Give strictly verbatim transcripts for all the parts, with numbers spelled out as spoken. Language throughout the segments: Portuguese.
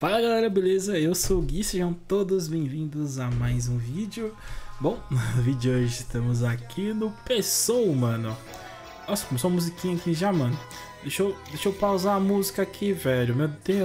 Fala galera, beleza? Eu sou o Gui, sejam todos bem-vindos a mais um vídeo. Bom, no vídeo de hoje estamos aqui no Pessoa, mano. Nossa, começou a musiquinha aqui já, mano. Deixa eu, deixa eu pausar a música aqui, velho, meu Deus.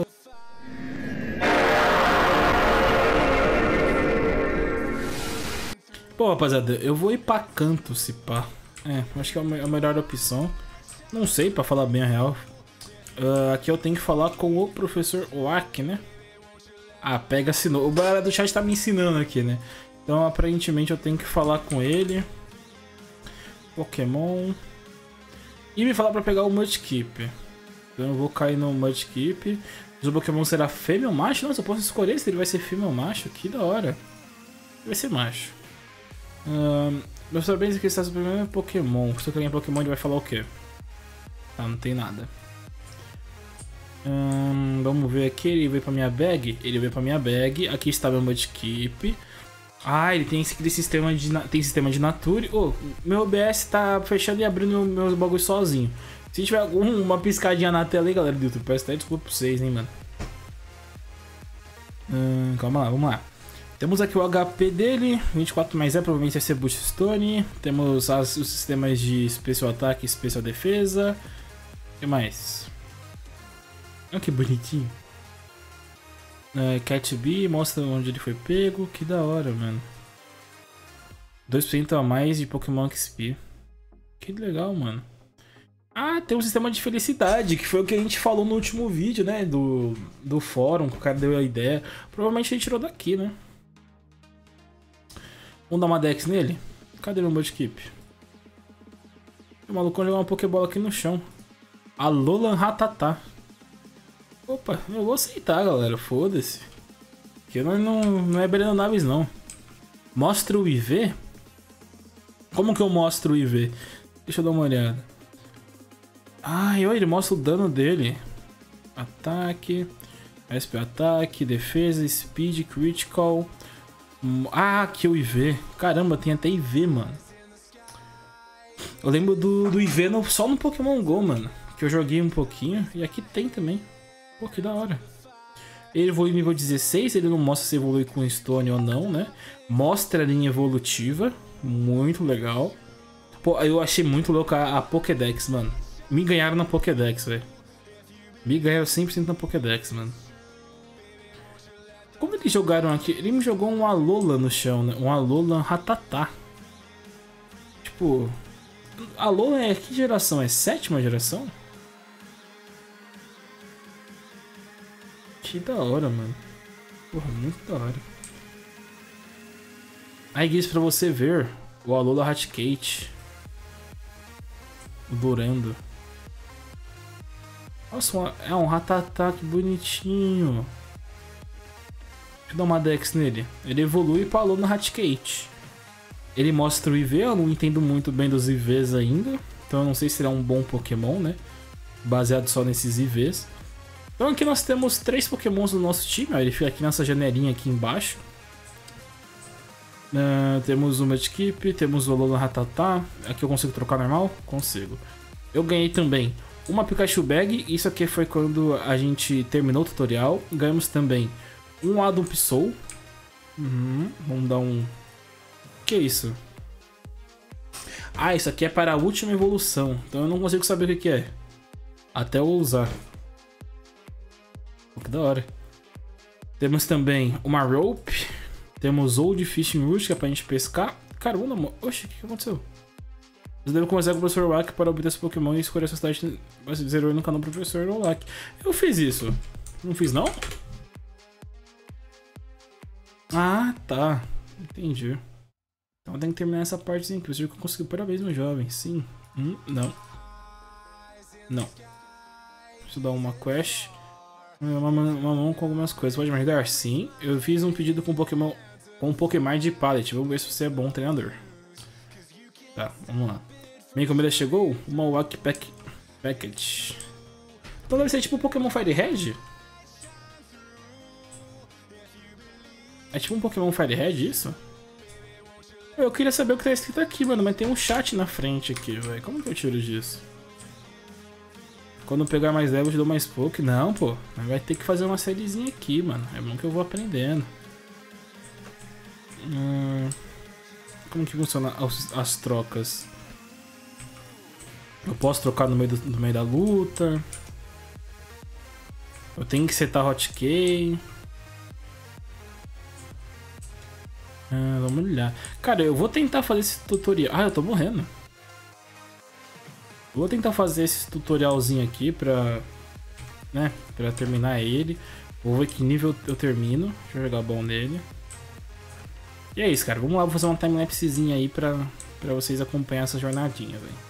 Bom, rapaziada, eu vou ir pra canto, se pá. É, acho que é a melhor opção. Não sei, pra falar bem a real. Uh, aqui eu tenho que falar com o professor Oak, né? Ah, pega assinou. O galera do chat tá me ensinando aqui, né? Então aparentemente eu tenho que falar com ele. Pokémon. E me falar pra pegar o Mudkip. Então eu vou cair no Mudkip. O Pokémon será fêmea ou macho? Nossa, eu posso escolher se ele vai ser fêmea ou macho. Que da hora. Ele vai ser macho. Uh, meus parabéns aqui está sobre o primeiro Pokémon. Se eu querer em Pokémon ele vai falar o quê? Ah, não tem nada. Hum, vamos ver aqui, ele veio pra minha bag, ele veio pra minha bag, aqui está meu Mudkip. Ah, ele tem esse sistema de, tem sistema de Nature. Oh, meu O B S tá fechando e abrindo meus bagulhos sozinho. Se tiver alguma piscadinha na tela aí, galera do YouTube, peço até desculpa pra vocês, hein, mano. Hum, calma lá, vamos lá. Temos aqui o H P dele, vinte e quatro mais é, provavelmente vai ser Boost Stone. Temos as, os sistemas de especial ataque e especial defesa. O que mais? Olha que bonitinho. Uh, Cat B mostra onde ele foi pego. Que da hora, mano. dois por cento a mais de Pokémon X P. Que legal, mano. Ah, tem um sistema de felicidade, que foi o que a gente falou no último vídeo, né? Do, do fórum, que o cara deu a ideia. Provavelmente ele tirou daqui, né? Vamos dar uma Dex nele? Cadê meu Mudkip? O malucão jogou uma Pokébola aqui no chão. Alolan Rattata. Opa, eu vou aceitar, galera, foda-se. Porque não, não, não é Breno Naves, não. Mostra o I V? Como que eu mostro o I V? Deixa eu dar uma olhada. Ah, ele mostra o dano dele. Ataque, S P ataque, defesa, speed, critical. Ah, aqui é o I V. Caramba, tem até I V, mano. Eu lembro do, do I V no, só no Pokémon GO, mano. Que eu joguei um pouquinho. E aqui tem também. Pô, que da hora. Ele evolui nível dezesseis, ele não mostra se evolui com Stone ou não, né? Mostra a linha evolutiva, muito legal. Pô, eu achei muito louco a, a Pokédex, mano. Me ganharam na Pokédex, velho. Me ganharam cem por cento na Pokédex, mano. Como eles jogaram aqui? Ele me jogou um Alolan no chão, né? Um Alolan Rattata. Tipo... Alolan é que geração? É sétima geração? Que da hora, mano. Porra, muito da hora. Aí, Guiz, pra você ver o Alola Raticate. O Durando. Nossa, uma, é um Rattata, que bonitinho. Deixa eu dar uma Dex nele. Ele evolui para Alola Raticate. Ele mostra o I V, eu não entendo muito bem dos I Vs ainda. Então eu não sei se será um bom Pokémon, né? Baseado só nesses I Vs. Então aqui nós temos três Pokémons do nosso time, ó, ele fica aqui nessa janelinha aqui embaixo. Uh, temos o Mudkip, temos o Alolan Rattata. Aqui eu consigo trocar normal? Consigo. Eu ganhei também uma Pikachu Bag, isso aqui foi quando a gente terminou o tutorial. Ganhamos também um Adum Soul. Uhum, vamos dar um... Que é isso? Ah, isso aqui é para a última evolução, então eu não consigo saber o que que é. Até eu usar. Que da hora. Temos também uma Rope. Temos Old Fishing Root, que é pra gente pescar. Caramba, mano. Oxe, o que, que aconteceu? Você deve conversar com o professor Oak para obter esse Pokémon e escolher a sua cidade. Vai se dizer no canal do professor Oak. Eu fiz isso. Não fiz, não? Ah, tá. Entendi. Então tem que terminar essa partezinha aqui. Você já conseguiu. Parabéns, meu jovem. Sim. Hum, não. Não. Deixa eu dar uma quest. Uma, uma mão com algumas coisas. Pode me ajudar? Sim. Eu fiz um pedido com um Pokémon com um Pokémon de Pallet. Vamos ver se você é bom treinador. Tá, vamos lá. Minha comida chegou? Uma Walk Pack Package. Então deve ser tipo um Pokémon Fire Red? É tipo um Pokémon Fire Red isso? Eu queria saber o que tá escrito aqui, mano. Mas tem um chat na frente aqui, velho. Como que eu tiro disso? Quando eu pegar mais level eu te dou mais poke. Não, pô. Vai ter que fazer uma sériezinha aqui, mano. É bom que eu vou aprendendo. Hum, como que funciona as, as trocas? Eu posso trocar no meio, do, no meio da luta. Eu tenho que setar hotkey. Ah, vamos olhar. Cara, eu vou tentar fazer esse tutorial. Ah, eu tô morrendo. Eu vou tentar fazer esse tutorialzinho aqui pra... Né? Pra terminar ele. Vou ver que nível eu termino. Deixa eu jogar bom nele. E é isso, cara. Vamos lá, vou fazer uma timelapsezinha aí pra, pra vocês acompanhar essa jornadinha, velho.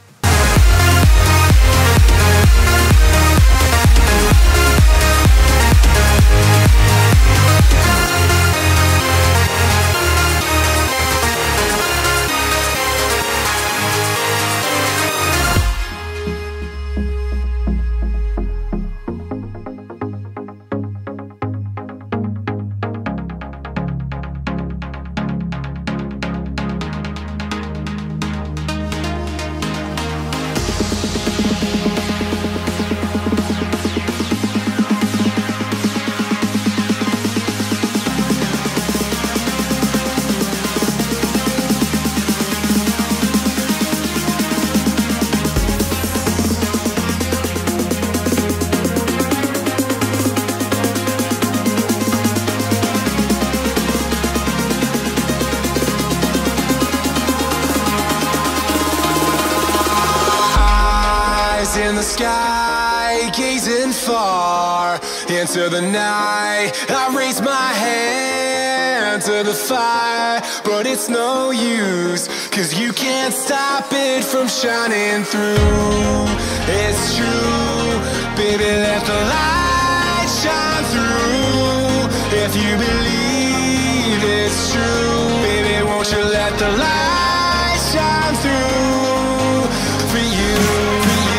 In the sky, gazing far into the night, I raise my hand to the fire, but it's no use, cause you can't stop it from shining through. It's true, baby, let the light shine through. If you believe it's true, baby, won't you let the light shine through for you.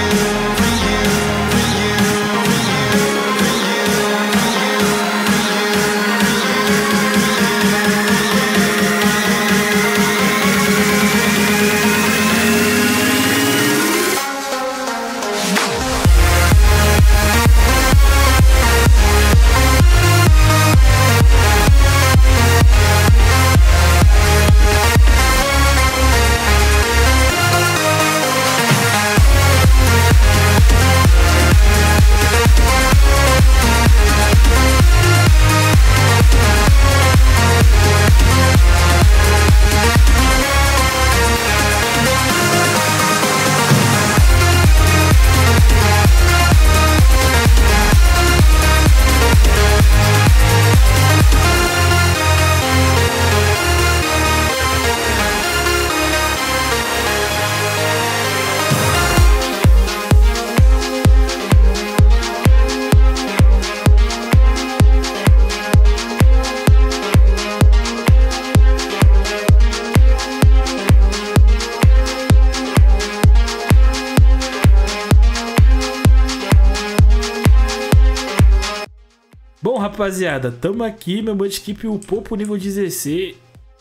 Bom, rapaziada, tamo aqui, meu Mudkip upou pro nível dezesseis.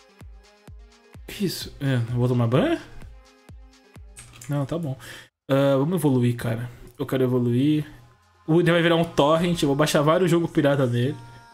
Isso, é, eu vou tomar banho? Não, tá bom. Uh, vamos evoluir, cara. Eu quero evoluir. O William vai virar um torrent, eu vou baixar vários jogos pirata nele.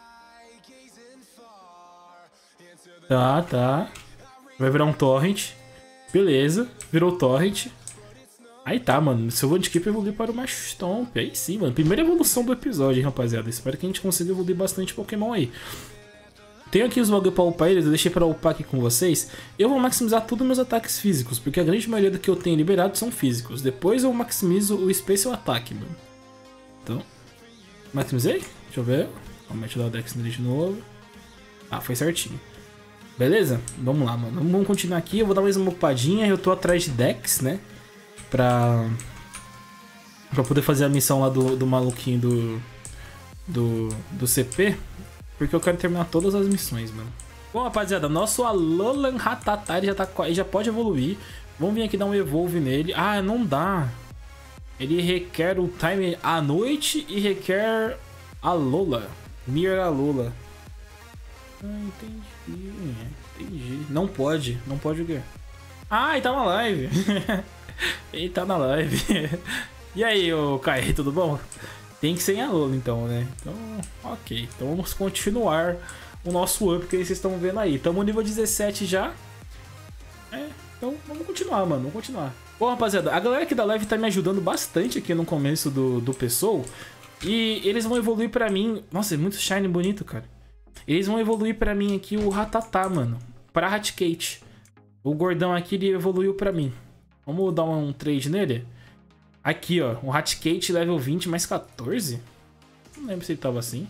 Tá, tá. Vai virar um torrent. Beleza, virou torrent. Aí tá, mano. Seu Mudkip evoluiu para o Macho Stomp. Aí sim, mano. Primeira evolução do episódio, hein, rapaziada. Espero que a gente consiga evoluir bastante Pokémon aí. Tenho aqui os bagulho pra upar eles. Eu deixei pra upar aqui com vocês. Eu vou maximizar todos os meus ataques físicos, porque a grande maioria do que eu tenho liberado são físicos. Depois eu maximizo o Special Attack, mano. Então, maximizei? Deixa eu ver. Vamos dar o Dex nele de novo. Ah, foi certinho. Beleza? Vamos lá, mano. Vamos continuar aqui. Eu vou dar mais uma upadinha. Eu tô atrás de Dex, né? Pra, pra poder fazer a missão lá do, do maluquinho do, do, do C P. Porque eu quero terminar todas as missões, mano. Bom, rapaziada, nosso Alolan Rattata já, tá, já pode evoluir. Vamos vir aqui dar um evolve nele. Ah, não dá. Ele requer o time à noite e requer Alola. Mir Alola. Ah, entendi. Entendi. Não pode. Não pode o quê? Ah, ele tá na live. Ele tá na live. E aí, ô Kai, tudo bom? Tem que ser em Alola, então, né? Então, ok. Então vamos continuar o nosso up que vocês estão vendo aí. Estamos no nível dezessete já. É, então vamos continuar, mano. Vamos continuar. Bom, rapaziada, a galera aqui da live tá me ajudando bastante aqui no começo do, do pessoal. E eles vão evoluir pra mim... Nossa, é muito shiny bonito, cara. Eles vão evoluir pra mim aqui o Rattata, mano. Pra Raticate. O gordão aqui, ele evoluiu pra mim. Vamos dar um trade nele? Aqui, ó. O Raticate level vinte mais quatorze? Não lembro se ele tava assim.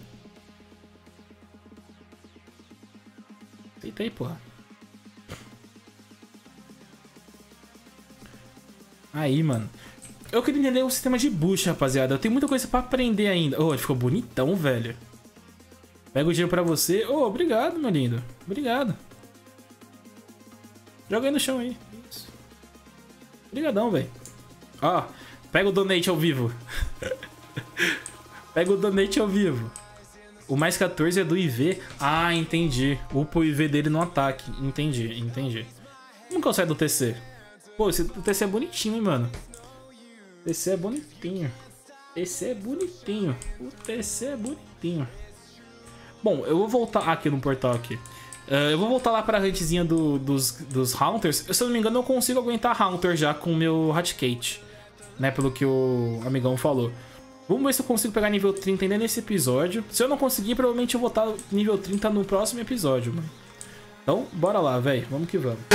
Aceita aí, porra. Aí, mano. Eu queria entender o sistema de boost, rapaziada. Eu tenho muita coisa pra aprender ainda. Oh, ele ficou bonitão, velho. Pega o dinheiro pra você. Oh, obrigado, meu lindo. Obrigado. Joga aí no chão aí. Isso. Obrigadão, velho. Ó, pega o donate ao vivo. Pega o donate ao vivo. O mais quatorze é do I V. Ah, entendi. Upa o I V dele no ataque. Entendi, entendi. Como que eu saio do T C? Pô, esse, o T C é bonitinho, hein, mano. O T C é bonitinho. O T C é bonitinho. O T C é bonitinho. Bom, eu vou voltar aqui no portal aqui. Uh, eu vou voltar lá pra huntzinha do, dos, dos Haunters. Se eu não me engano, eu consigo aguentar Haunter já com o meu Raticate. Né, pelo que o amigão falou. Vamos ver se eu consigo pegar nível trinta ainda nesse episódio. Se eu não conseguir, provavelmente eu vou estar nível trinta no próximo episódio, mano. Então, bora lá, velho. Vamos que vamos.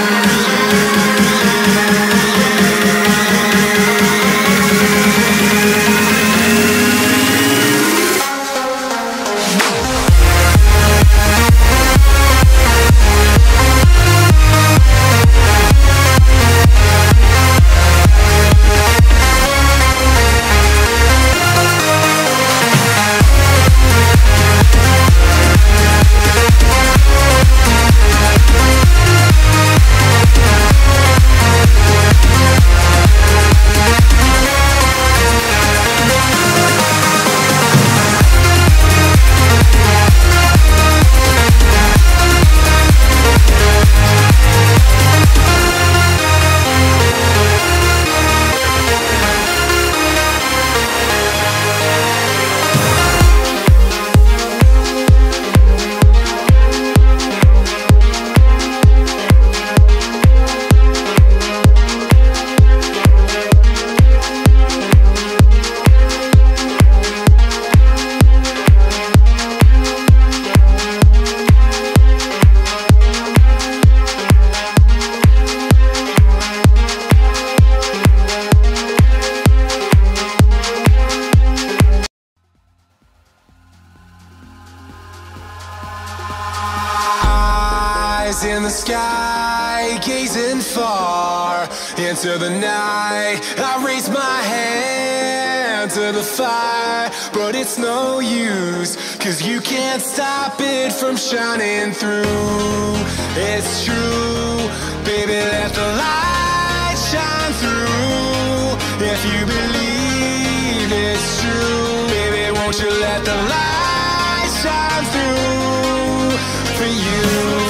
In the sky, gazing far into the night, I raise my hand to the fire, but it's no use, cause you can't stop it from shining through. It's true, baby, let the light shine through. If you believe it's true, baby, won't you let the light shine through for you.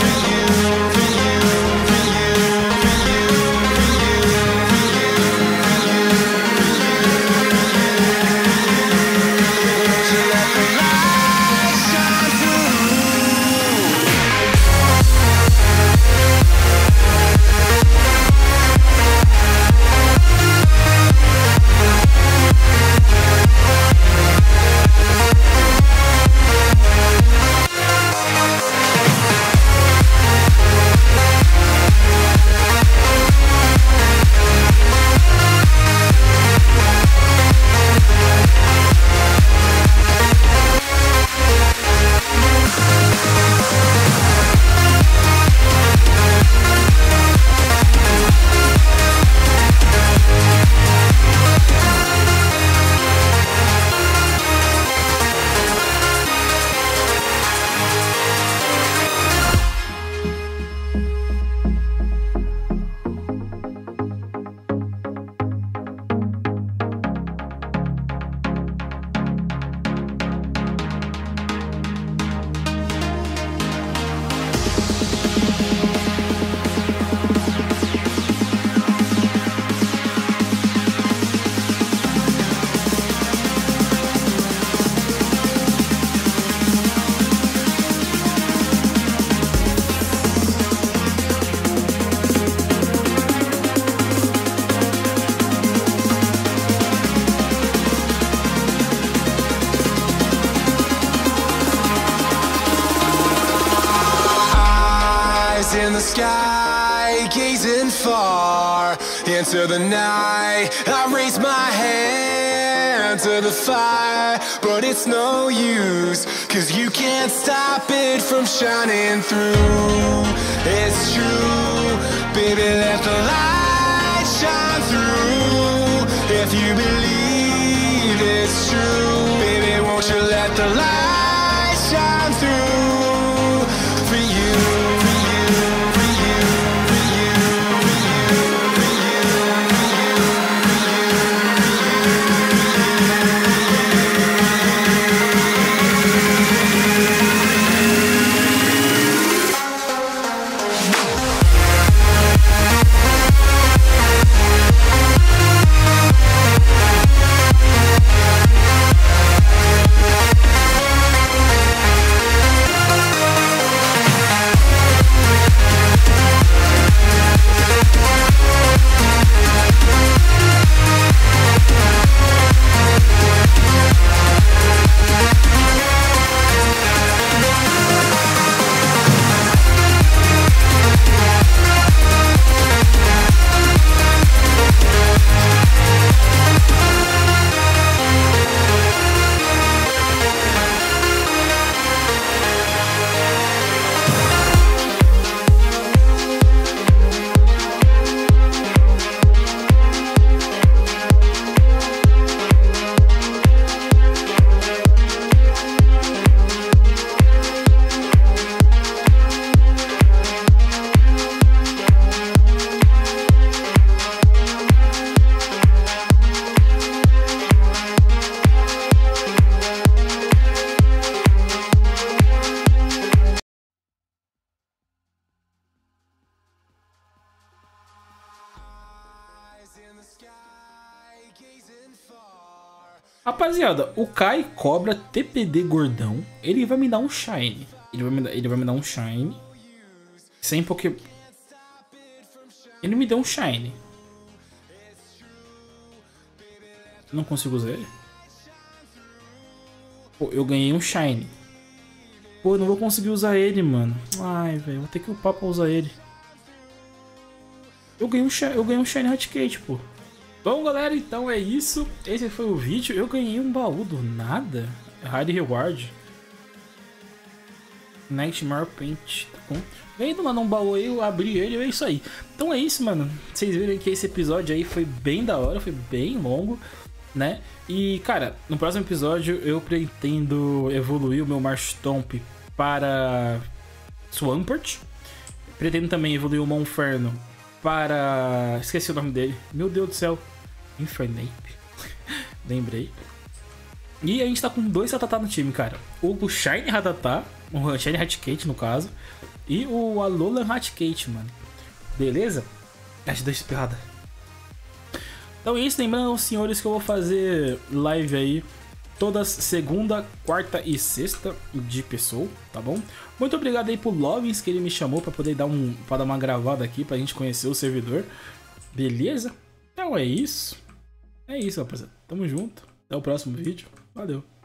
Eyes in the sky, gazing far into the night. I raise my hand to the fire, but it's no use, cause you can't stop it from shining through. It's true, baby, let the light shine through. If you believe it's true, baby, won't you let the light shine through for you, for you, for you, for you, for you, for you, for Rapaziada, o Kai Cobra T P D Gordão, ele vai me dar um Shine. Ele vai me dar, ele vai me dar um Shine. Sem Poké... Ele me deu um Shine. Não consigo usar ele. Pô, eu ganhei um Shine. Pô, eu não vou conseguir usar ele, mano. Ai, velho, vou ter que upar pra usar ele. Eu ganhei um Shine, eu ganhei um Shine Raticate, pô. Bom, galera, então é isso. Esse foi o vídeo. Eu ganhei um baú do nada. Hard Reward. Nightmare Paint. Tá bom? Ganhei do nada um baú aí, eu abri ele, é isso aí. Então é isso, mano. Vocês viram que esse episódio aí foi bem da hora, foi bem longo, né? E, cara, no próximo episódio eu pretendo evoluir o meu Marshtomp para Swampert. Pretendo também evoluir o Monferno para... Esqueci o nome dele. Meu Deus do céu. Infernape. Lembrei. E a gente tá com dois Rattata no time, cara. O Shiny Rattata, o Shiny Raticate no caso, e o Alolan Raticate, mano. Beleza? Acho dois espirrada. Então é isso, lembrando aos senhores que eu vou fazer live aí todas segunda, quarta e sexta de pessoa, tá bom? Muito obrigado aí pro Lovins que ele me chamou pra poder dar um, para dar uma gravada aqui pra gente conhecer o servidor. Beleza? Então é isso. É isso, rapaziada. Tamo junto. Até o próximo vídeo. Valeu.